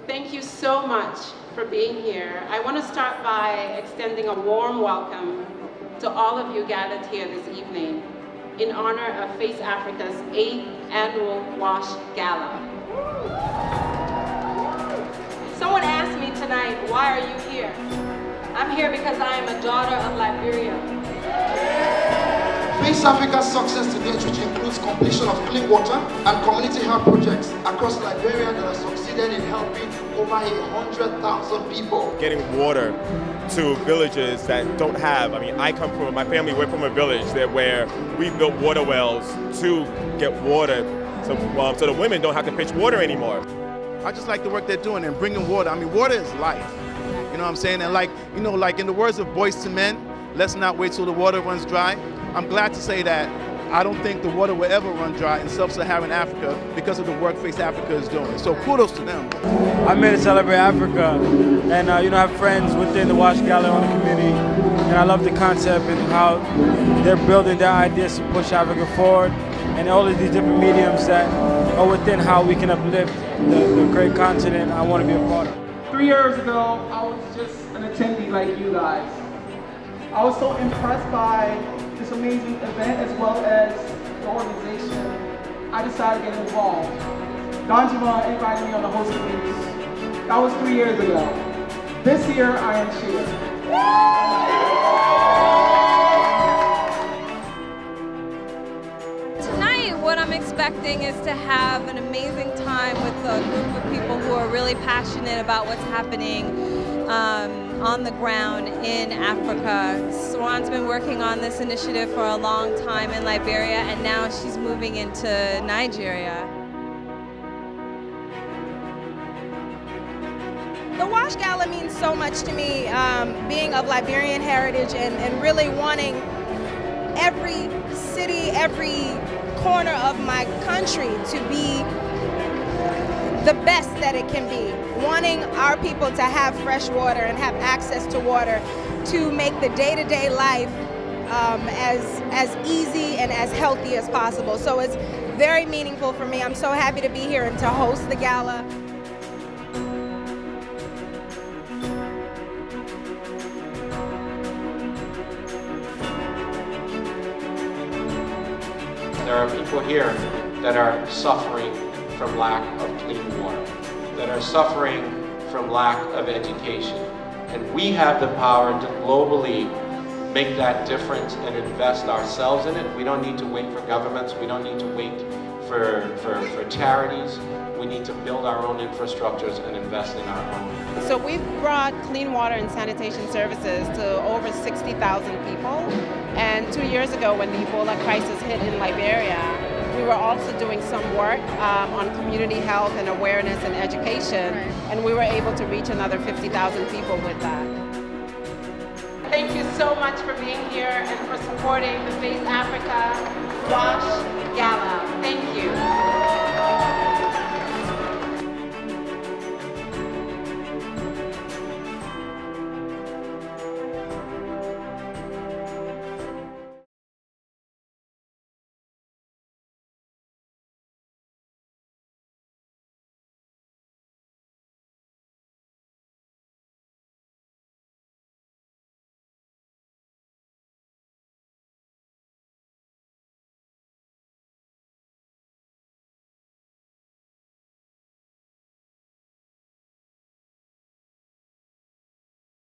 Thank you so much for being here. I want to start by extending a warm welcome to all of you gathered here this evening in honor of Face Africa's 8th annual Wash Gala. Someone asked me tonight, why are you here? I'm here because I am a daughter of Liberia. Face Africa's success to date, which includes completion of clean water and community health projects across Liberia that have succeeded in helping over 100,000 people. Getting water to villages that don't have, my family went from a village where we built water wells to get water so the women don't have to pitch water anymore. I just like the work they're doing and bringing water. Water is life. You know what I'm saying? And like in the words of Boyz II Men, let's not wait till the water runs dry. I'm glad to say that I don't think the water will ever run dry in sub-Saharan Africa because of the work Face Africa is doing. So kudos to them. I'm here to celebrate Africa, and I have friends within the Wash Gala on the community, and I love the concept and how they're building their ideas to push Africa forward, and all of these different mediums that are within how we can uplift the great continent I want to be a part of. 3 years ago, I was just an attendee like you guys. I was so impressed by this amazing event as well as the organization. I decided to get involved. Don Javon invited me on the host committee. That was 3 years ago. This year, I am here. Tonight, what I'm expecting is to have an amazing time with a group of people who are really passionate about what's happening on the ground in Africa. Swan's been working on this initiative for a long time in Liberia, and now she's moving into Nigeria. The Wash Gala means so much to me, being of Liberian heritage and really wanting every city, every corner of my country to be the best that it can be. Wanting our people to have fresh water and have access to water to make the day-to-day life as easy and as healthy as possible. So it's very meaningful for me. I'm so happy to be here and to host the gala. There are people here that are suffering from lack of clean water, that are suffering from lack of education. And we have the power to globally make that difference and invest ourselves in it. We don't need to wait for governments. We don't need to wait for charities. We need to build our own infrastructures and invest in our own. So we've brought clean water and sanitation services to over 60,000 people. And 2 years ago, when the Ebola crisis hit in Liberia, we were also doing some work on community health and awareness and education, and we were able to reach another 50,000 people with that. Thank you so much for being here and for supporting the Face Africa Wash Gala. Thank you.